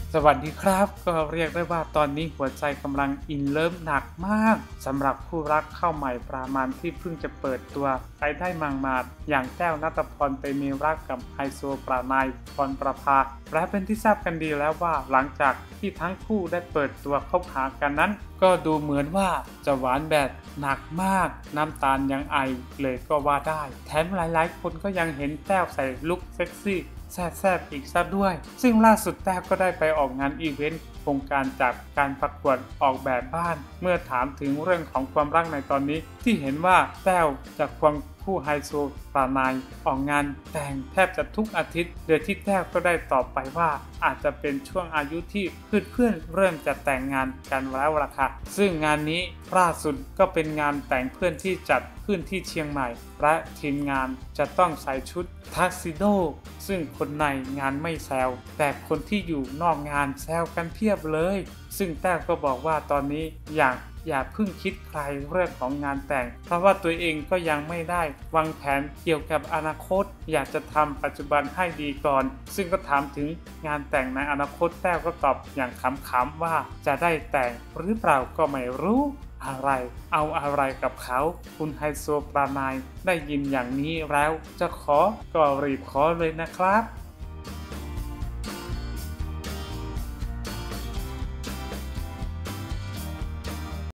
สวัสดีครับก็เรียกได้ว่าตอนนี้หัวใจกำลังอินเลิฟหนักมากสำหรับคู่รักเข้าใหม่ประมาณที่เพิ่งจะเปิดตัวไปได้มาดๆอย่างแต้วณัฐพรเตมีรักกับไฮโซปรานายพรประภาและเป็นที่ทราบกันดีแล้วว่าหลังจากที่ทั้งคู่ได้เปิดตัวคบหากันนั้นก็ดูเหมือนว่าจะหวานแบบหนักมากน้ำตาลยังไอเลยก็ว่าได้แถมหลายๆคนก็ยังเห็นแต้วใส่ลุคเซ็กซี่แซ่บๆอีกซะด้วยซึ่งล่าสุดแต้วก็ได้ไปออกงานอีเวนต์โครงการจากการประกวดออกแบบบ้านเมื่อถามถึงเรื่องของความรักในตอนนี้ที่เห็นว่าแต้วจะควงคู่ไฮโซปรานายออกงานแต่งแทบจะทุกอาทิตย์โดยที่แต้วก็ได้ตอบไปว่าอาจจะเป็นช่วงอายุที่เพื่อนๆเริ่มจะแต่งงานกันแล้วล่ะค่ะซึ่งงานนี้ล่าสุดก็เป็นงานแต่งเพื่อนที่จัดขึ้นที่เชียงใหม่และทีมงานจะต้องใส่ชุดทักซิโดซึ่งคนในงานไม่แซวแต่คนที่อยู่นอกงานแซวกันเพียบเลยซึ่งแต้วก็บอกว่าตอนนี้อย่าเพิ่งคิดใครเรื่องของงานแต่งเพราะว่าตัวเองก็ยังไม่ได้วางแผนเกี่ยวกับอนาคตอยากจะทำปัจจุบันให้ดีก่อนซึ่งก็ถามถึงงานแต่งในอนาคตแต้วก็ตอบอย่างขำๆว่าจะได้แต่งหรือเปล่าก็ไม่รู้อะไรเอาอะไรกับเขาคุณไฮโซปรานายได้ยินอย่างนี้แล้วจะขอก็รีบขอเลยนะครับ